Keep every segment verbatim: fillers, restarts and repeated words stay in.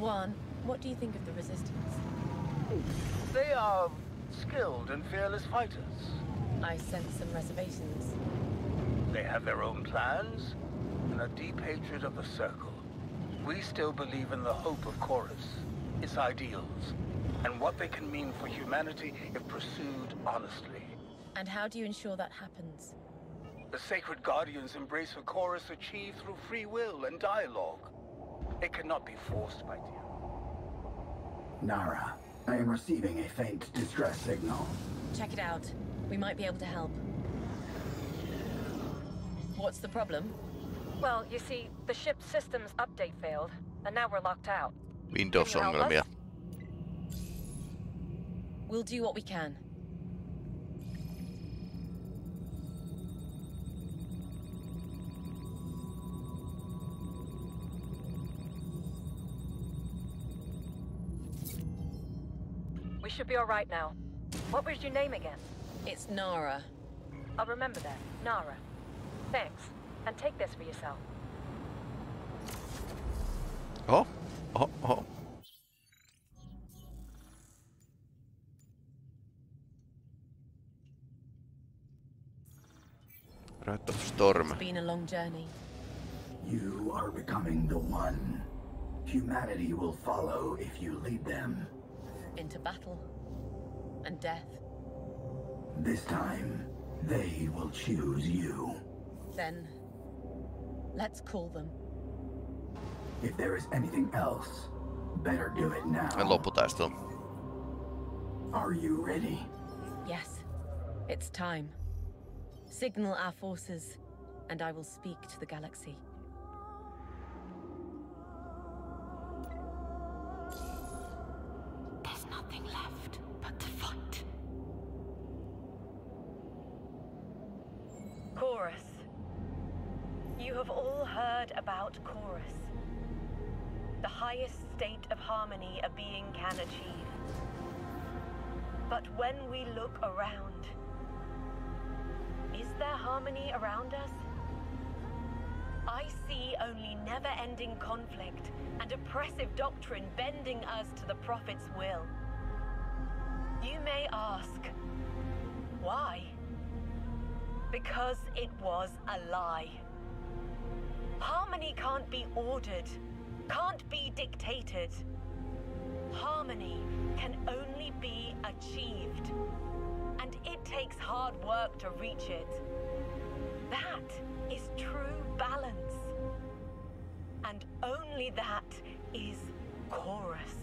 Awan, what do you think of the Resistance? They are skilled and fearless fighters. I sense some reservations. They have their own plans and a deep hatred of the Circle. We still believe in the hope of Chorus, its ideals, and what they can mean for humanity if pursued honestly. And how do you ensure that happens? The Sacred Guardian's embrace of Chorus achieved through free will and dialogue. It cannot be forced, my dear. Nara, I am receiving a faint distress signal. Check it out. We might be able to help. What's the problem? Well, you see, the ship's systems update failed, and now we're locked out. Windows-ongelmia. We'll do what we can. We should be all right now. What was your name again? It's Nara. I'll remember that. Nara. Thanks. And take this for yourself. Oho, oho, oho. Wrath of Storm. It's been a long journey. You are becoming the one. Humanity will follow if you lead them. Into battle. And death. This time, they will choose you. Then, let's call them. If there is anything else, better do it now. Ja lopputaistelu. Are you ready? Yes. It's time. Signal our forces, and I will speak to the galaxy. There's nothing left but to fight. Chorus. You have all heard about Chorus. The highest state of harmony a being can achieve. But when we look around, is there harmony around us? I see only never-ending conflict and oppressive doctrine bending us to the Prophet's will. You may ask, why? Because it was a lie. Harmony can't be ordered, can't be dictated. Harmony can only be achieved, and it takes hard work to reach it. That is true balance. And only that is Chorus.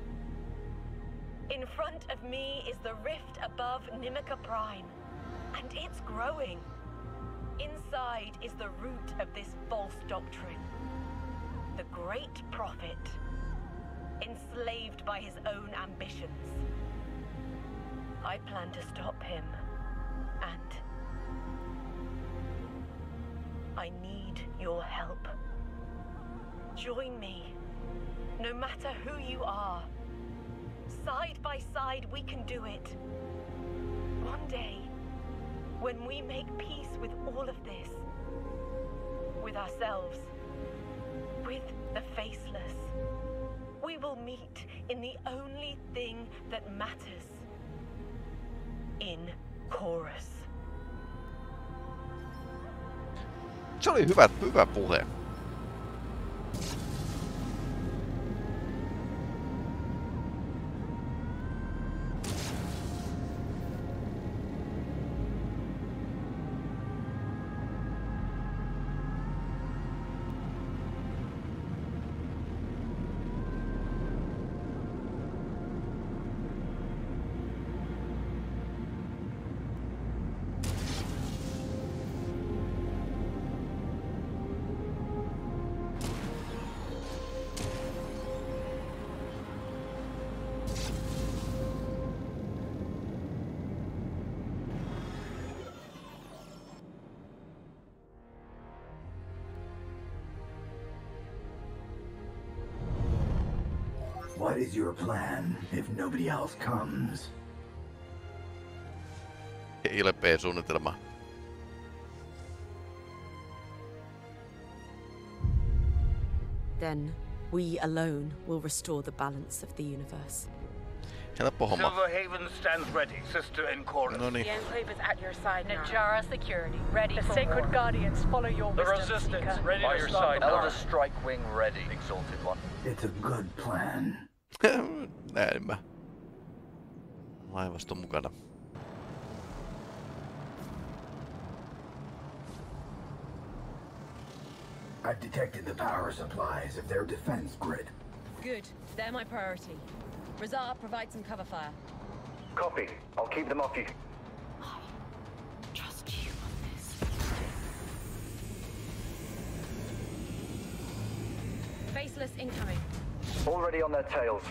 In front of me is the rift above Nimica Prime, and it's growing. Inside is the root of this false doctrine. The Great Prophet, enslaved by his own ambitions. I plan to stop him, and I need your help. Join me, no matter who you are. Side by side, we can do it. One day, when we make peace with all of this, with ourselves, with the faceless, we will meet in the only thing that matters. In Chorus. Se oli hyvä, hyvä puhe. What is your plan if nobody else comes? Ilpeä suunnitelma. Then, We alone will restore the balance of the universe. Helppo homma. Silverhaven stands ready, sister in chorus. No niin. The Enclave is at your side, Najara security, ready The for Sacred war. Guardians follow your The wisdom, Resistance, Seeker. ready By to your stop side, the Elder Dark. Strike Wing ready, Exalted One. It's a good plan. Näin mä. Laivasto mukana. I've detected the power supplies of their defense grid. Good. They're my priority. Razar, provide some cover fire. Copy. I'll keep them off you. Trust you on this. Faceless incoming. Already on their tails.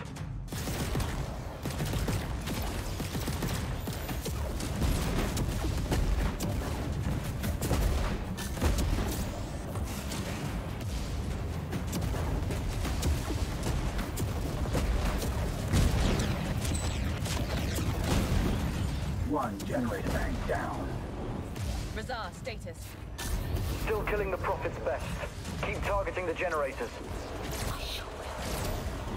One generator bank down. Razar, status. Still killing the Prophet's best. Keep targeting the generators. I sure will.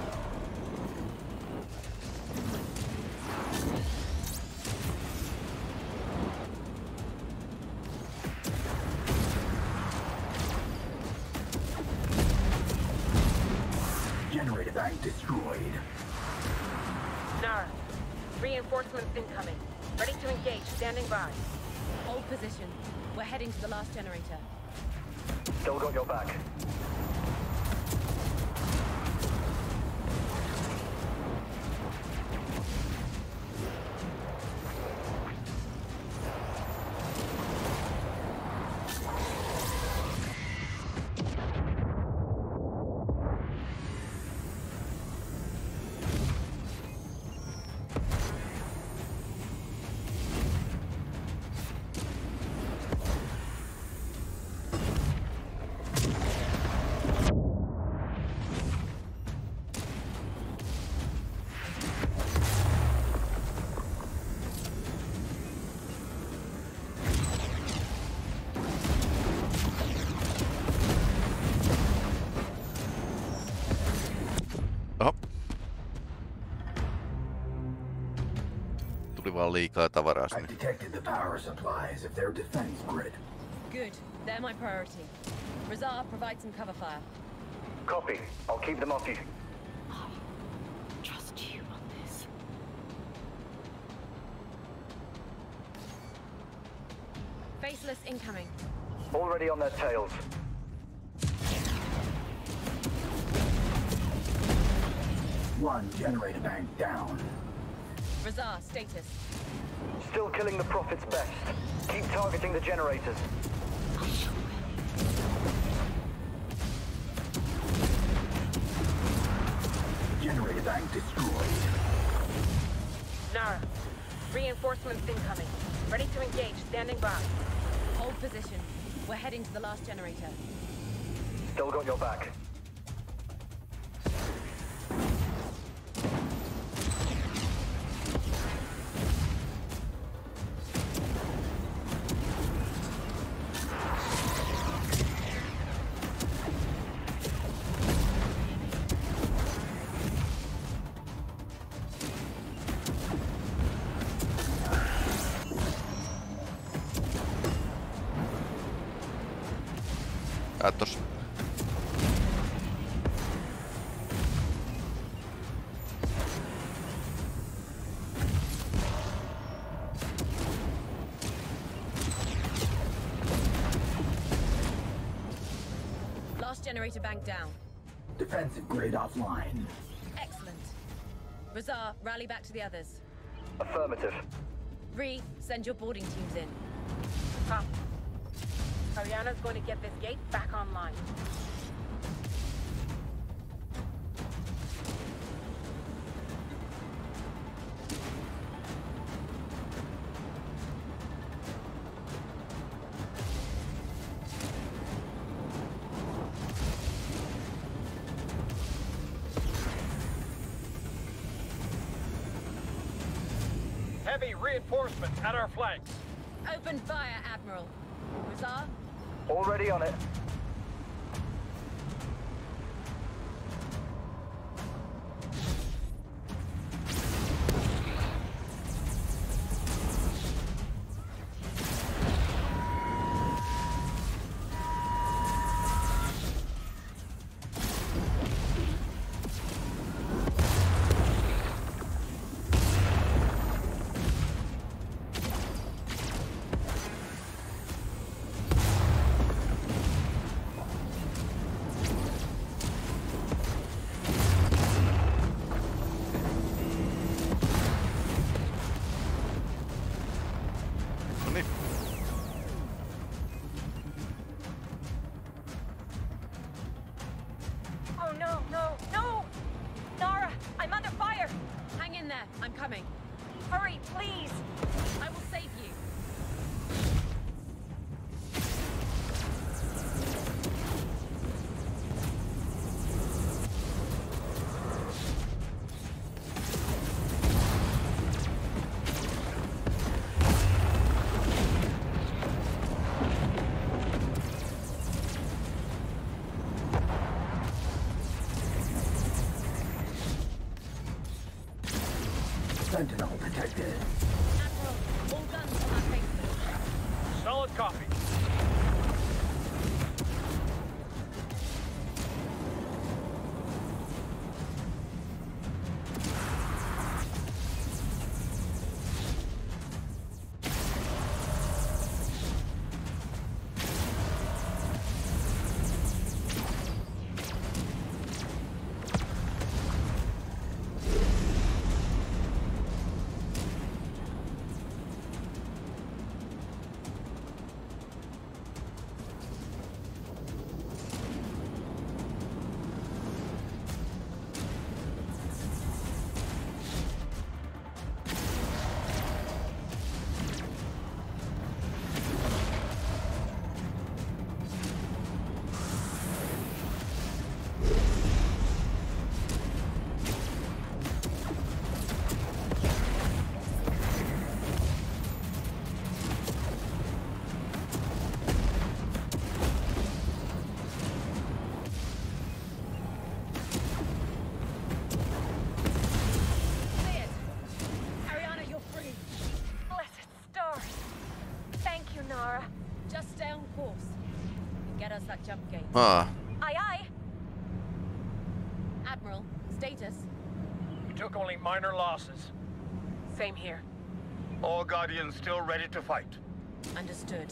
Generator bank destroyed. Nara, reinforcements incoming. Ready to engage, standing by. Hold position. We're heading to the last generator. Still got your back. Oho. Tuli vaan liikaa tavaraa I've sinne. detected the power supplies of their defense grid. Good. They're my priority. Razar, provide some cover fire. Copy. I'll keep them off you. Trust you on this. Faceless incoming. Already on their tails. One generator bank down. Razar, status. Still killing the Prophet's best. Keep targeting the generators. I sure will. Generator bank destroyed. Nara, reinforcements incoming. Ready to engage, standing by. Hold position. We're heading to the last generator. Still got your back. Katsos. Last generator bank down. Defensive grid offline. Excellent. Razar, rally back to the others. Affirmative. Ree, send your boarding teams in. Copy. Ariana's going to get this gate back online. Heavy reinforcements at our flanks. Open fire, Admiral. Razar, Already on it. there. I'm coming. Hurry, please! I will save you. Sentinel detected. Admiral, all guns on that basement. Solid copy. Jump gate. Ah. Aye, aye. Admiral, status? We took only minor losses. Same here. All Guardians still ready to fight. Understood.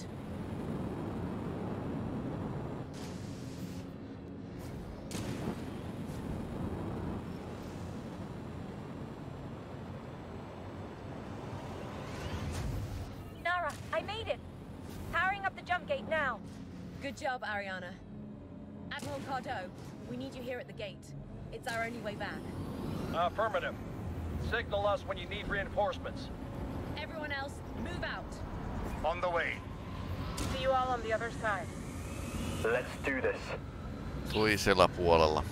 Nara, I made it. Powering up the jump gate now. Good job, Ariana. Admiral Cardo, we need you here at the gate. It's our only way back. Affirmative. Signal us when you need reinforcements. Everyone else, move out. On the way. See you all on the other side. Let's do this. Toisella puolella.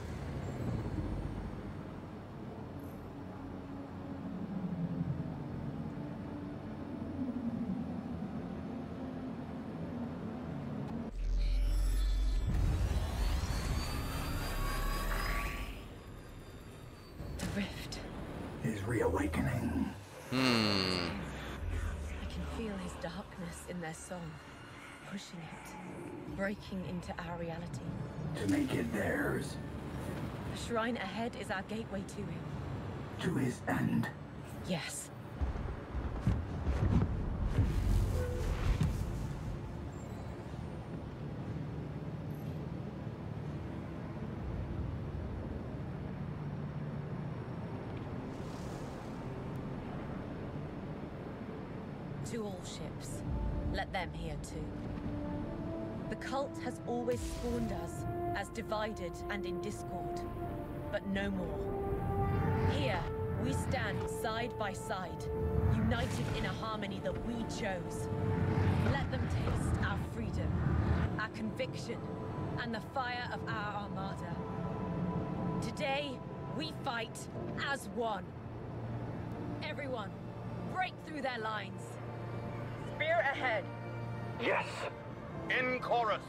Reawakening. Hmm. I can feel his darkness in their song, pushing it, breaking into our reality. To make it theirs. The shrine ahead is our gateway to him. To his end. Yes. To all ships. Let them here too. The cult has always spawned us as divided and in discord, but no more. Here, we stand side by side, united in a harmony that we chose. Let them taste our freedom, our conviction, and the fire of our armada. Today, we fight as one. Everyone, break through their lines. Spear ahead. Yes. In chorus.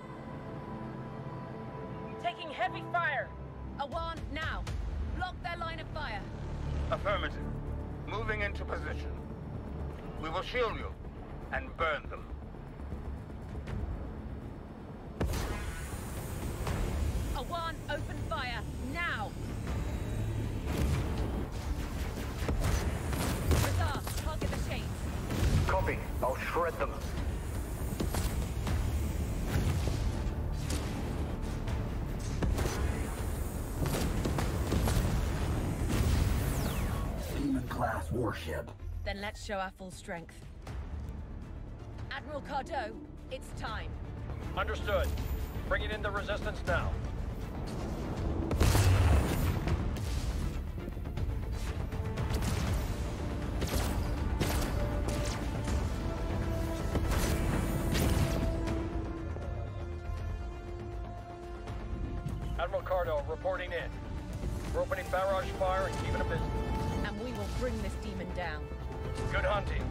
Taking heavy fire. Awan, now. Block their line of fire. Affirmative. Moving into position. We will shield you and burn them. Awan, open fire, now! Razar, target the shades. Copy. I'll shred them. Demon-class warship. Then let's show our full strength. Admiral Cardo, it's time. Understood. Bringing in the resistance now. Admiral Cardo reporting in. We're opening barrage fire and keeping them busy. And we will bring this demon down. Good hunting.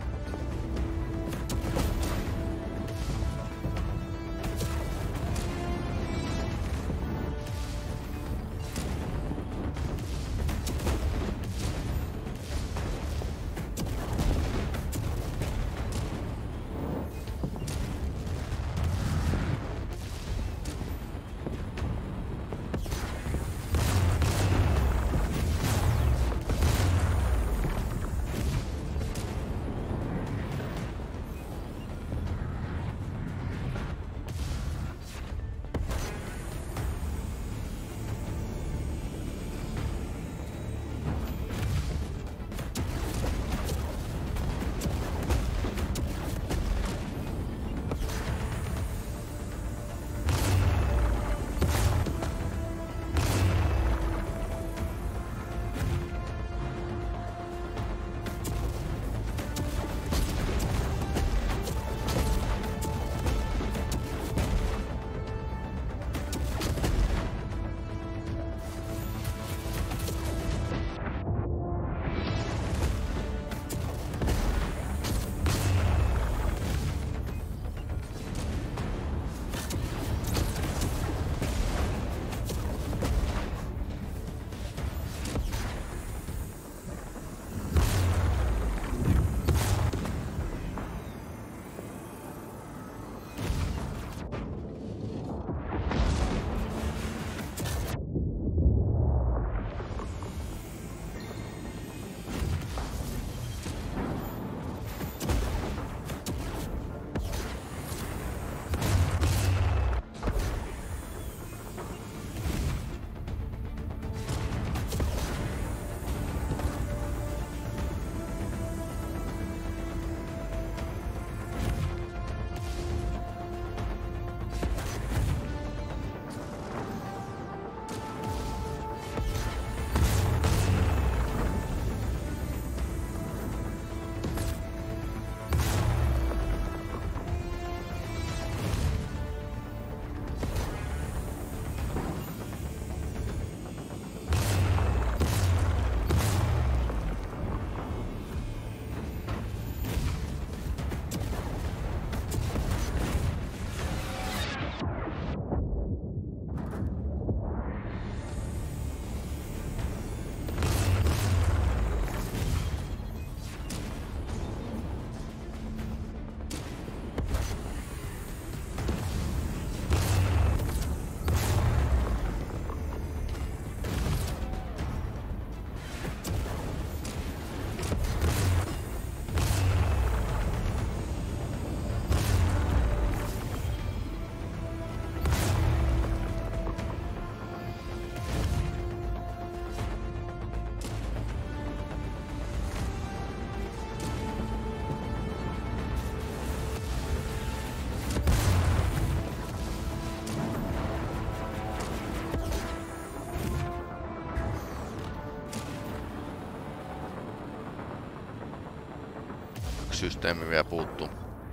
Systeemi vielä puuttuu.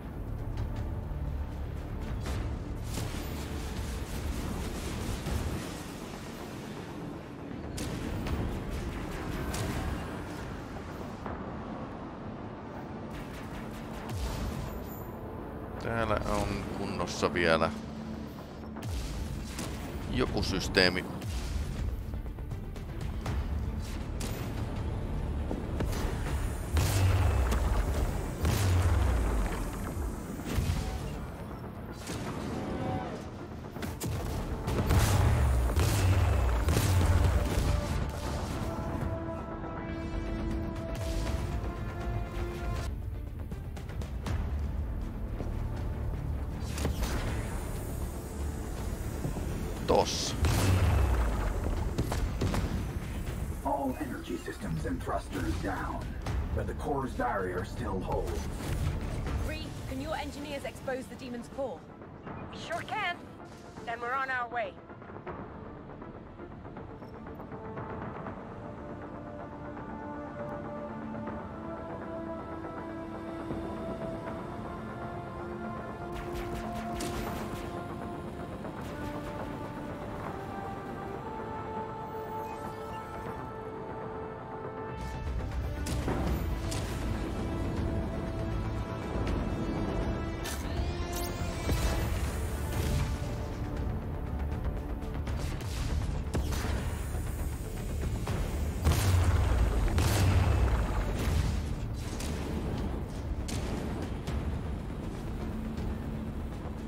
Täällä on kunnossa vielä joku systeemi. Tossa. All energy systems and thrusters down, but the core's barrier still holds. Bree, can your engineers expose the demon's core? Sure can. Then we're on our way.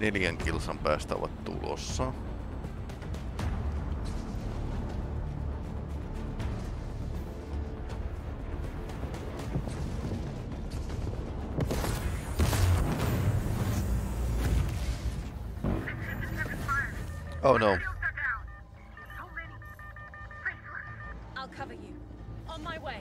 neljän kilsan päästä ovat tulossa. Oh no. I'll cover you. On my way.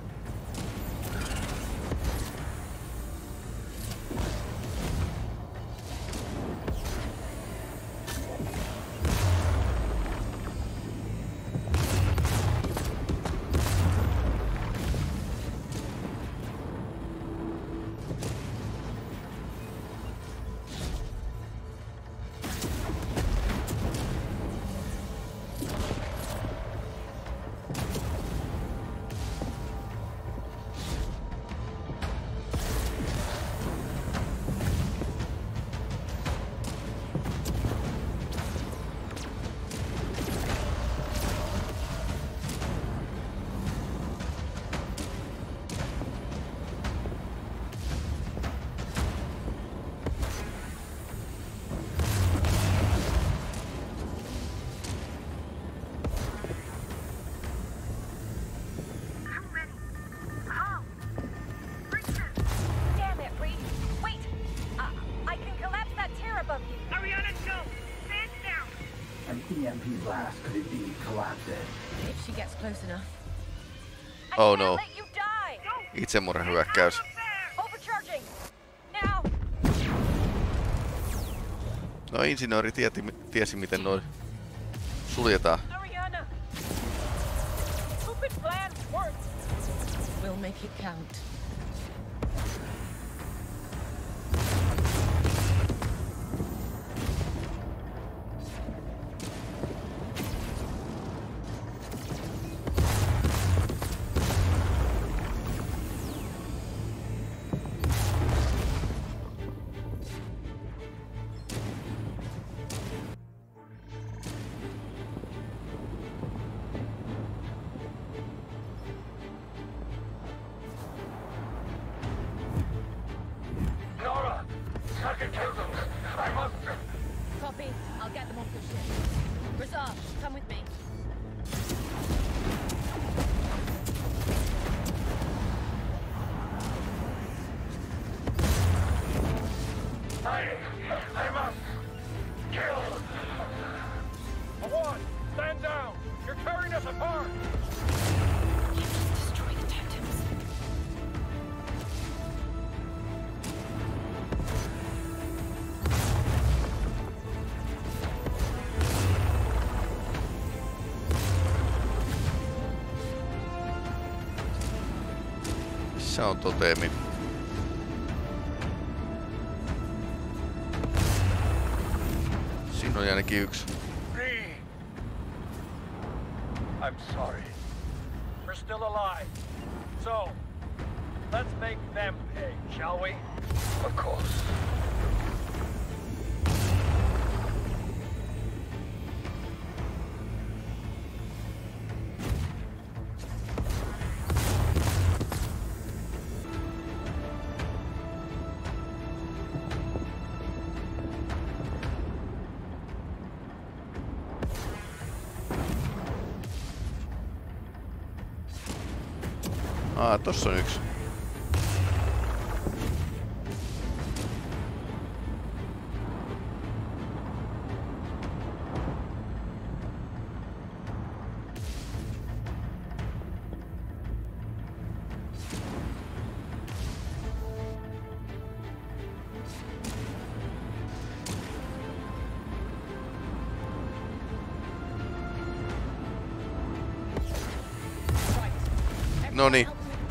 E M P blast could indeed collapse it. If she gets close enough. Oh no. Itsemurhahyökkäys. No insinööri tieti, tiesi miten noin suljetaan. We'll make it count. Copy. I'll get them off the ship. Razar, come with me. I... I must... kill... Awan, stand down! You're tearing us apart! Destroy the tandems. Missä on totemi? Siinä on ainakin yksi. I'm sorry. We're still alive. So, let's make them pay, shall we? Of course. Aa, tossa on yksi. Noniin.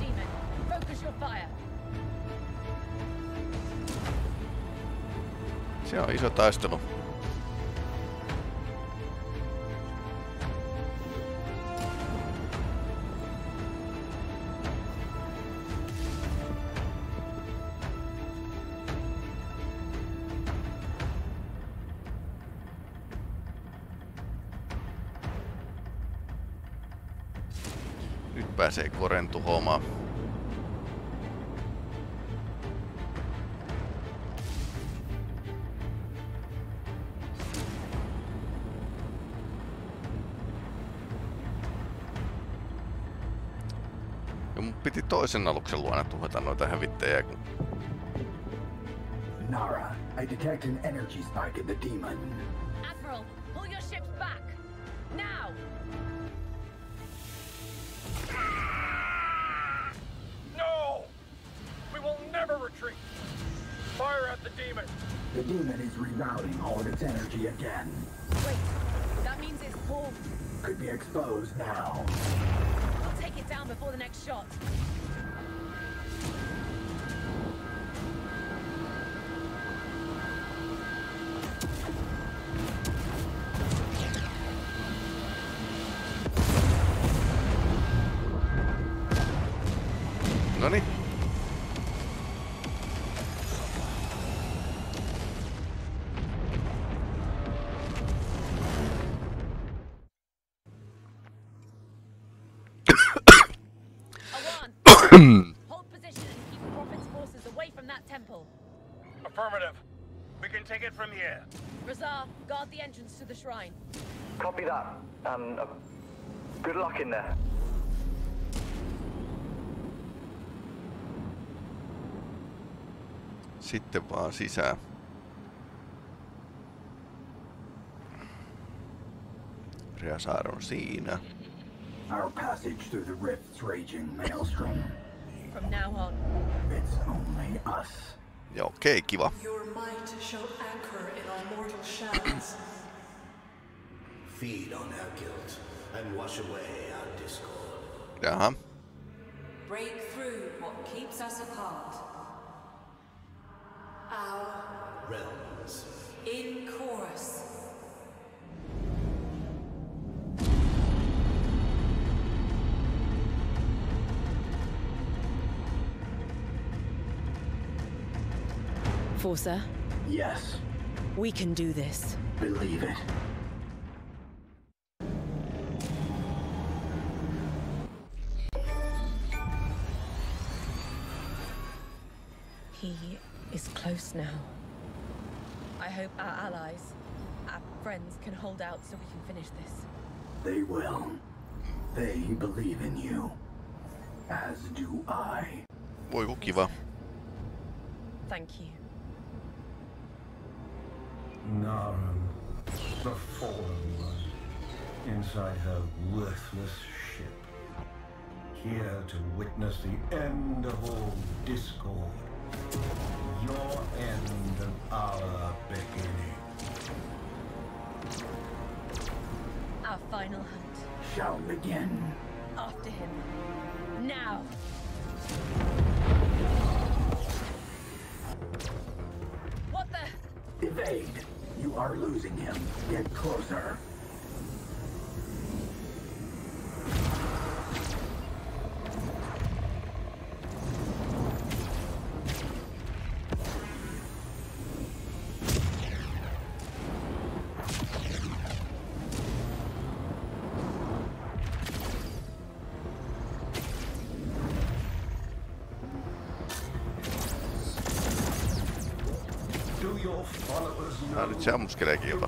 Se on iso taistelu. Nyt pääsee Koren tuhoamaan. piti toisen aluksen luona tuhota noita hävittäjiä. Kun... Nara, I detect an energy spike in the demon. Admiral, pull your ships back! Now! No! We will never retreat! Fire at the demon! The demon is rerouting all of its energy again. Wait, that means it's formed. Could be exposed now. I'll take it down before the next shot. Noniin. Hold position and keep Prophet's forces away from that temple. Affirmative. We can take it from here. Razar, guard the entrance to the shrine. Copy that. And uh, good luck in there. Sitten vaan sisään. Razar on siinä. Our passage through the rift's raging maelstrom. From now on. It's only us. Joo, okei, kiva. Your might shall anchor in our mortal shells. Feed on our guilt and wash away our discord. Jaha. Break through what keeps us apart. Our realms. In chorus. Forza? Yes. We can do this. Believe it. He is close now. I hope our allies, our friends, can hold out so we can finish this. They will. They believe in you. As do I. Voi kun kiva. Thank you. Naran, the fallen one, inside her worthless ship. Here to witness the end of all discord. Your end and our beginning. Our final hunt. Shall begin. After him. Now! What the? Evade. You are losing him. Get closer. Nää nyt se ammuskeleekin jopa.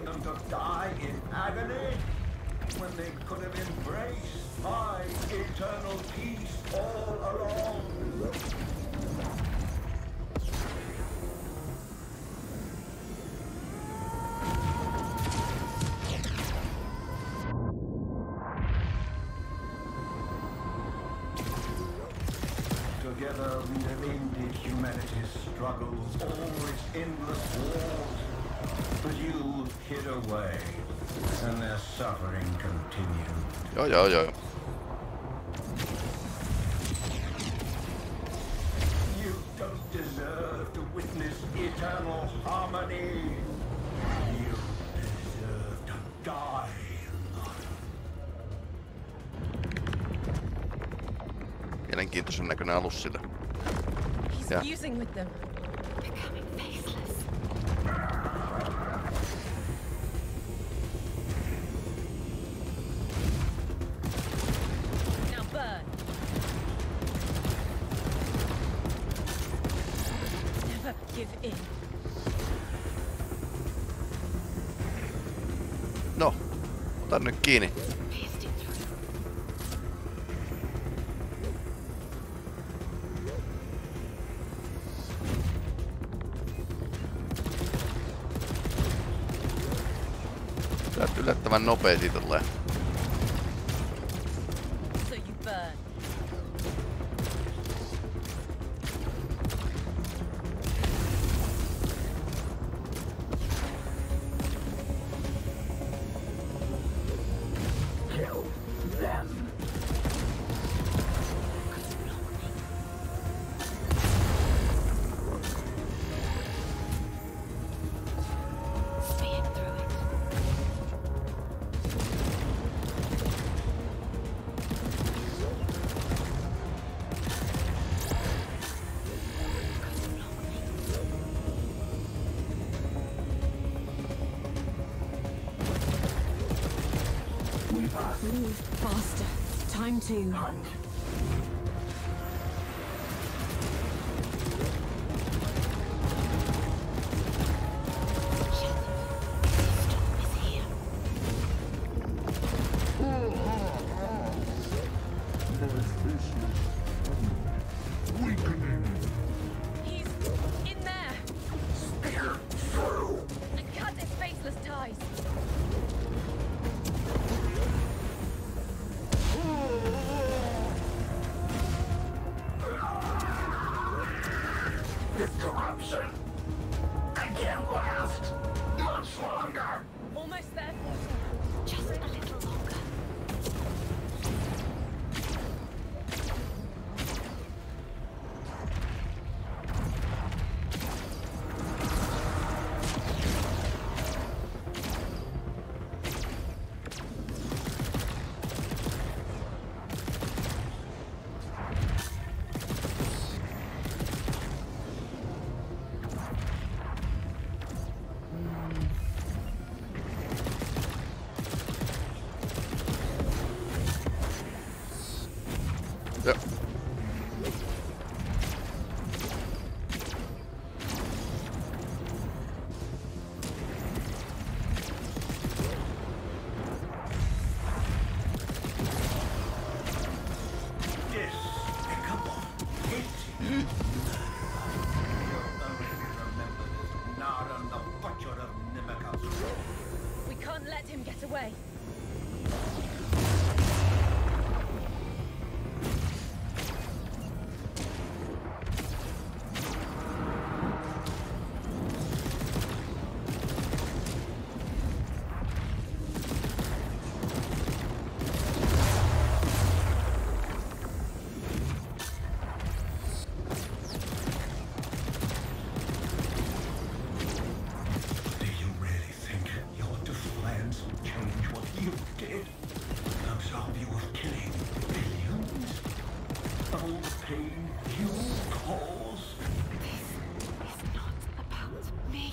Together we have ended humanity's struggles, all its endless wars. But you hid away, and their suffering continued. Joo, joo, joo. You don't deserve to witness eternal harmony. You deserve to die. Mielenkiintoisen näköinen alus sillä. He's Ja. fusing with them. Becoming faceless. Now burn. Never give in. No, otan nyt kiinni. Sä oot yllättävän nopea siitä tulee. So you burn. Kill them. Speed through it. We must Move faster. Time to hunt. He's in there. Spear through. And cut his faceless ties. This corruption. I can't last much longer. Almost there. Just a little longer. Joo. Despicable. Hate. You'll only be remembered as Naran, the butcher of Nimica's Row. We can't let him get away. Do you really think your defiance will change what you did? Absolve you of killing billions? Of all the pain you caused? This is not about me.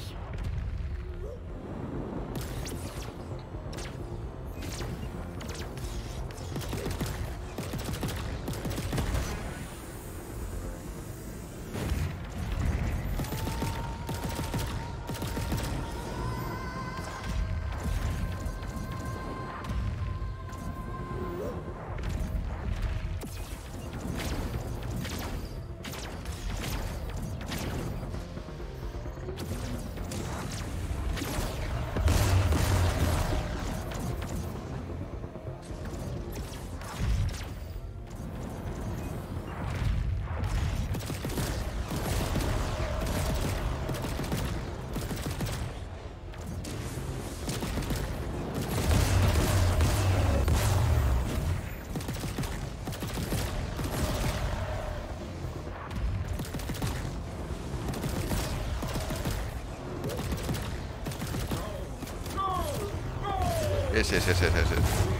Jes, jes, jes, jes, jes.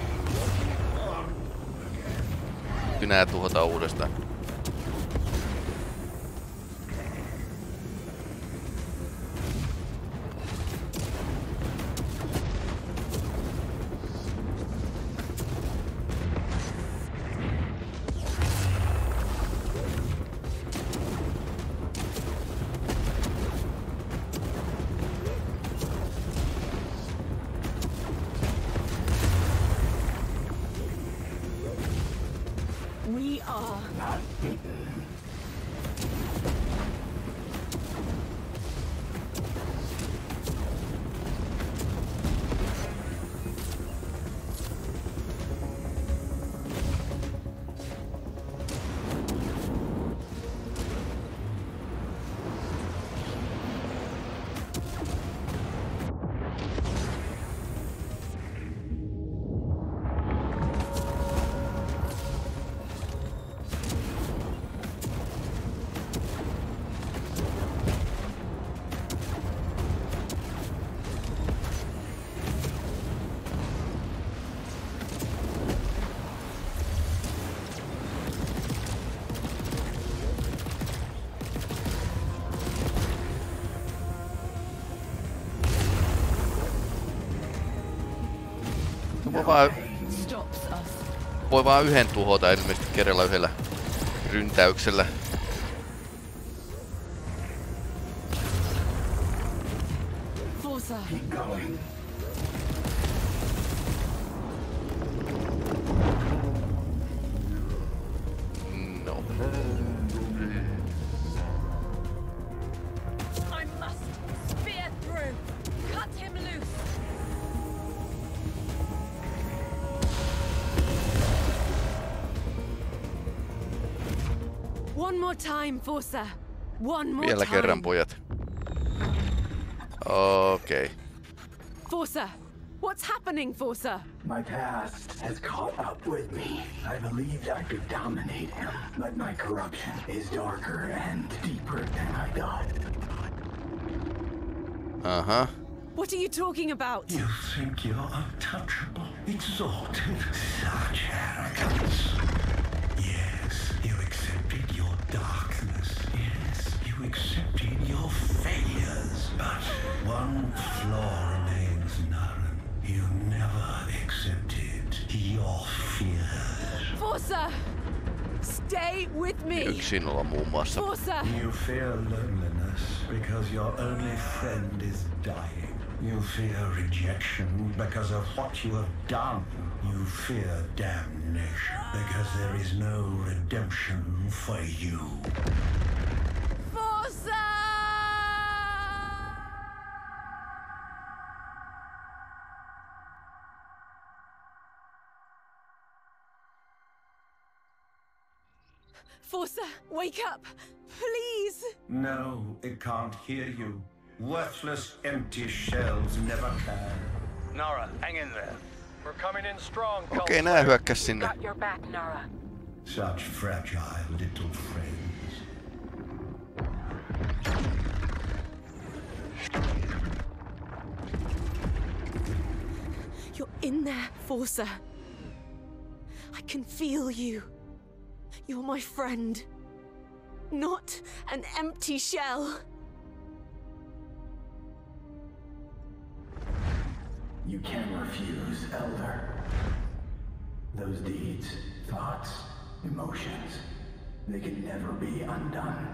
Kynää tuhotaan uudestaan. We are Not beaten. Voi vaan, voi vaan yhden tuhota ilmeisesti kerralla yhdellä ryntäyksellä. No. I must spear through. Cut him loose. One more time, Forza. One more Vielä time. kerran, pojat. Okei. Okay. Forza, what's happening, Forza? My past has caught up with me. I believed I could dominate him, but my corruption is darker and deeper than I thought. Uh-huh. What are you talking about? You think you're untouchable, exalted, such arrogance. Yes, you accepted your darkness. Yes, you accepted your failures. But one flaw remains, Naren. You never accepted your fears. Forza! Stay with me! Yksin olla muun muassa. Forza! You fear loneliness because your only friend is dying. You fear rejection because of what you have done. You fear damnation because there is no redemption for you. Forza! Forza, wake up! Please! No, it can't hear you. Worthless, empty shells never can. Nara, hang in there. We're coming in strong. Okei, okay, nää hyökkäs sinne. Got your back, Nara. Such fragile little friends. You're in there, Forza. I can feel you. You're my friend. Not an empty shell. You can refuse, Elder. Those deeds, thoughts, emotions, they can never be undone.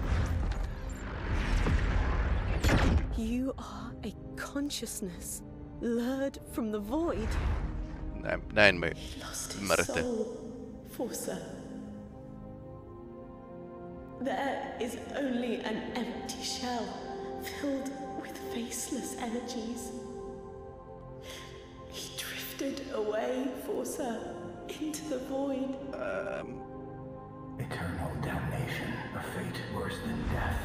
You are a consciousness lured from the void. Näin, näin me ymmärrätte. Forza. There is only an empty shell filled with faceless energies. He drifted away, Forza, into the void. Um. Eternal damnation, a fate worse than death.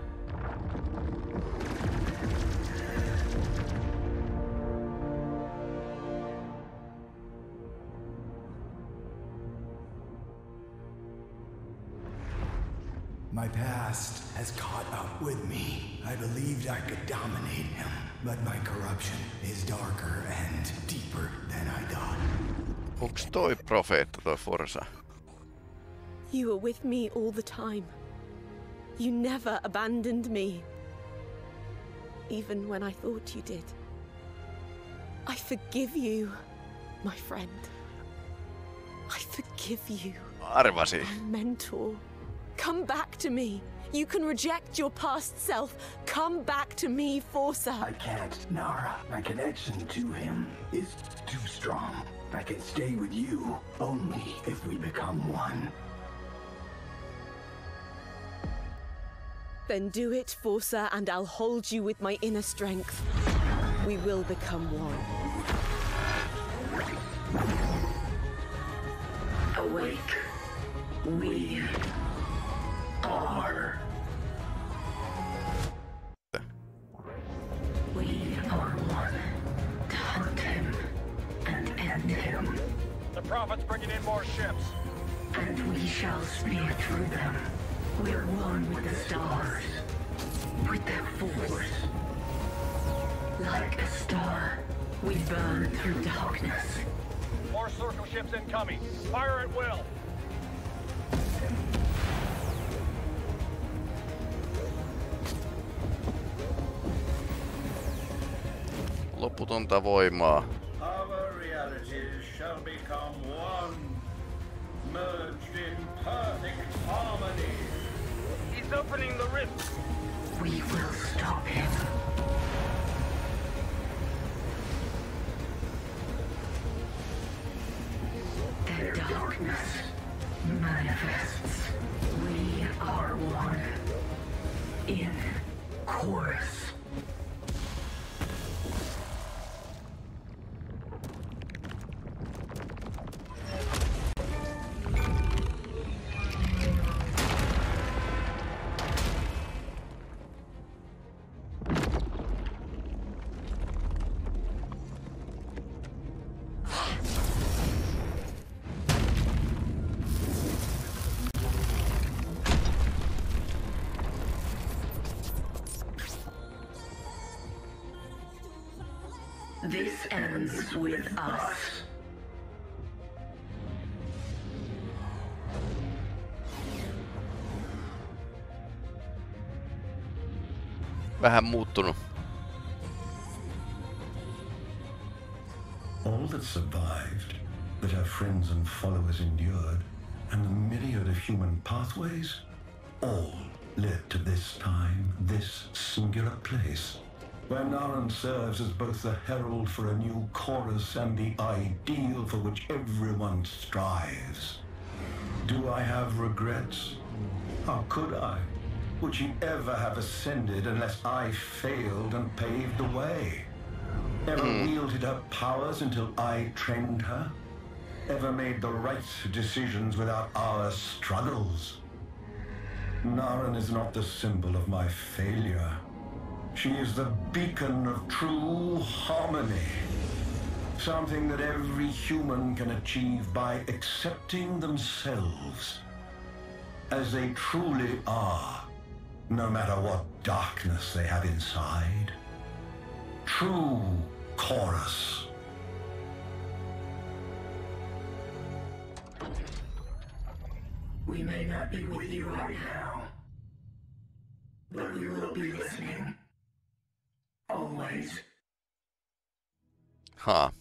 My past has caught up with me. I believed I could dominate him, but my corruption is darker and deeper than I thought. Onks toi profeetta toi Forza? You were with me all the time. You never abandoned me. Even when I thought you did. I forgive you, my friend. I forgive you. Arvasi. My mentor. Come back to me. You can reject your past self. Come back to me, Forza. I can't, Nara. My connection to him is too strong. I can stay with you only if we become one. Then do it, Forza, and I'll hold you with my inner strength. We will become one. Awake. We are. We are one. To hunt him and end him. The Prophet's bringing in more ships. And we shall spear through them. We're one with the stars. With their force. Like a star, we burn through darkness. More circle ships incoming. Fire at will. Loputonta voimaa. Our reality merged in perfect harmony. He's opening the rift. We will stop him. The darkness manifests. We are one. In chorus. This ends with us. Vähän muuttunut. All that survived, that our friends and followers endured, and the myriad of human pathways, all led to this time, this singular place, where Naren serves as both the herald for a new chorus and the ideal for which everyone strives. Do I have regrets? How could I? Would she ever have ascended unless I failed and paved the way? Ever mm. wielded her powers until I trained her? Ever made the right decisions without our struggles? Naren is not the symbol of my failure. She is the beacon of true harmony. Something that every human can achieve by accepting themselves as they truly are, no matter what darkness they have inside. True chorus. We may not be with you right now, but we will be listening. Always. Ha.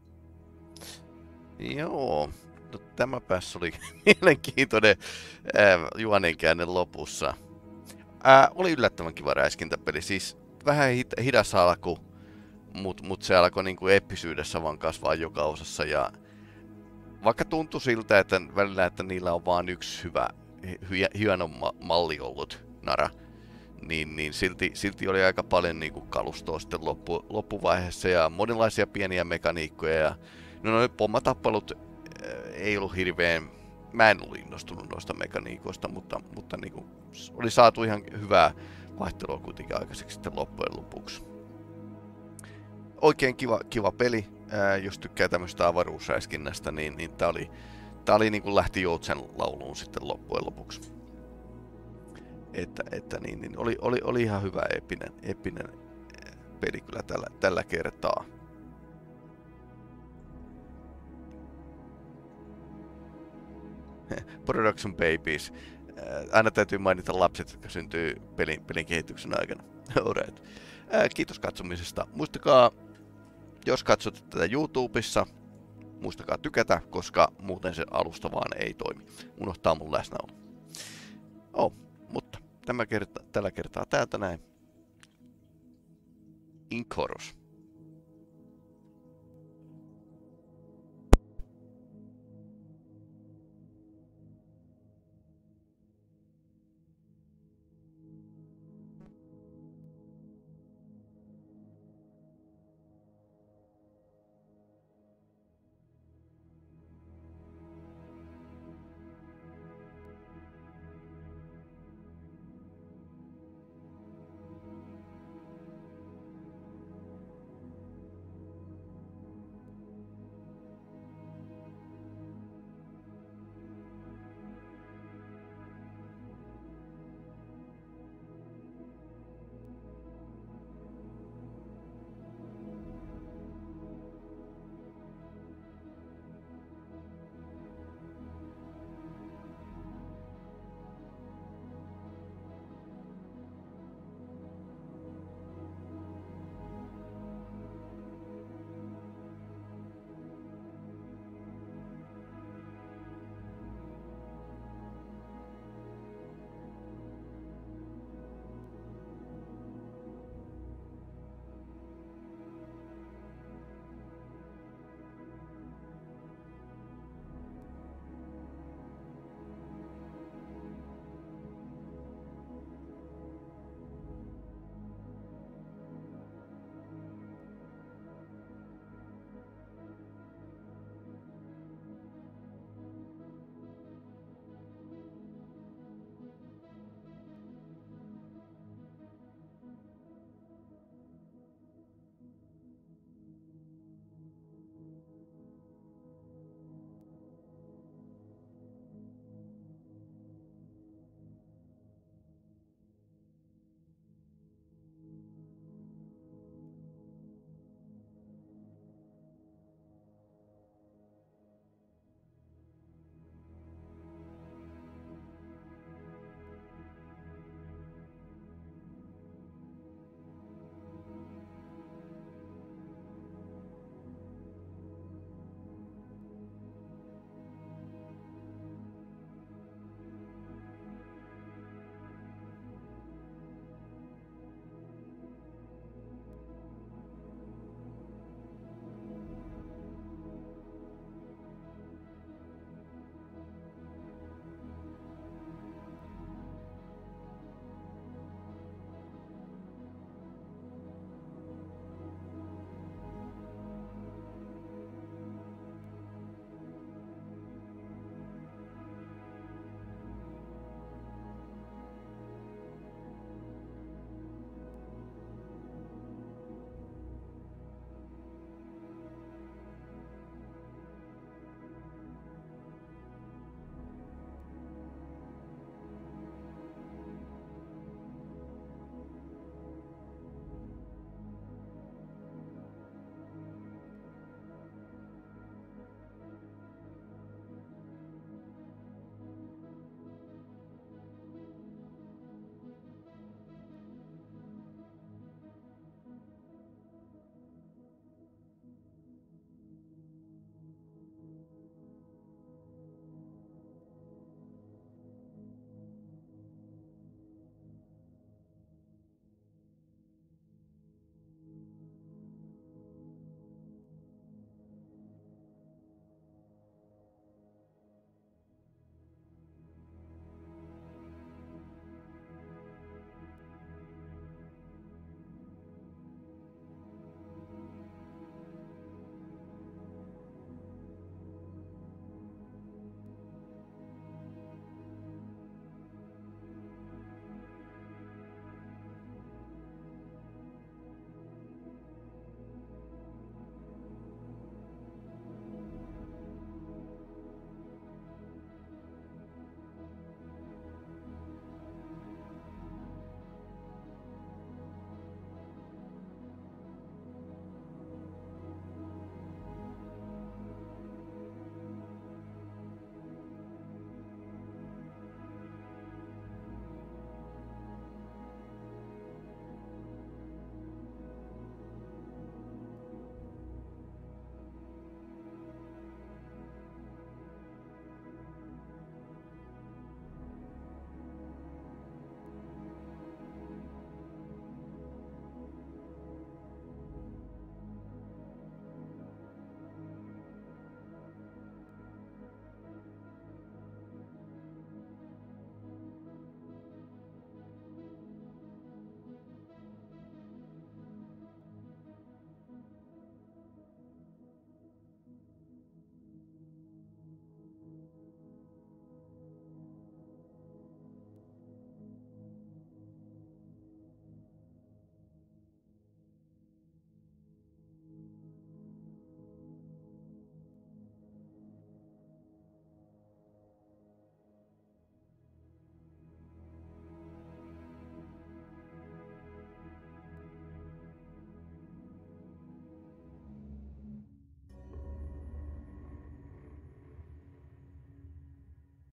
Joo. No, tämä päässä oli mielenkiintoinen äh, juonenkäänne lopussa. Äh, oli yllättävän kiva räiskintäpeli. Siis vähän hit hidas alku, mut, mut se alkoi niinku eeppisyydessä vaan kasvaa joka osassa. Ja vaikka tuntui siltä, että välillä että niillä on vaan yksi hyvä, hy hieno ma malli ollut, Nara, niin, niin silti, silti oli aika paljon niinku kalustoa sitten loppu, loppuvaiheessa ja monenlaisia pieniä mekaniikkoja. Ja no noi pommatappelut äh, ei ollut hirveän, mä en ollut innostunut noista mekaniikoista, mutta, mutta niinku, oli saatu ihan hyvää vaihtelua kuitenkin aikaiseksi sitten loppujen lopuksi. Oikein kiva, kiva peli, ää, jos tykkää tämmöistä avaruusräiskinnästä, niin, niin tää oli, tää oli niin kuin lähti Joutsen lauluun sitten loppujen lopuksi. Että, että niin, niin oli, oli, oli ihan hyvä epinen, epinen peli kyllä tällä, tällä kertaa. Production Babies. Aina täytyy mainita lapset, jotka syntyy pelin, pelin kehityksen aikana. Alright. Kiitos katsomisesta. Muistakaa, jos katsot tätä YouTubessa, muistakaa tykätä, koska muuten se alusta vaan ei toimi. Unohtaa mun läsnäolo. Oh, mutta tämä kerta, tällä kertaa täältä näin. In chorus.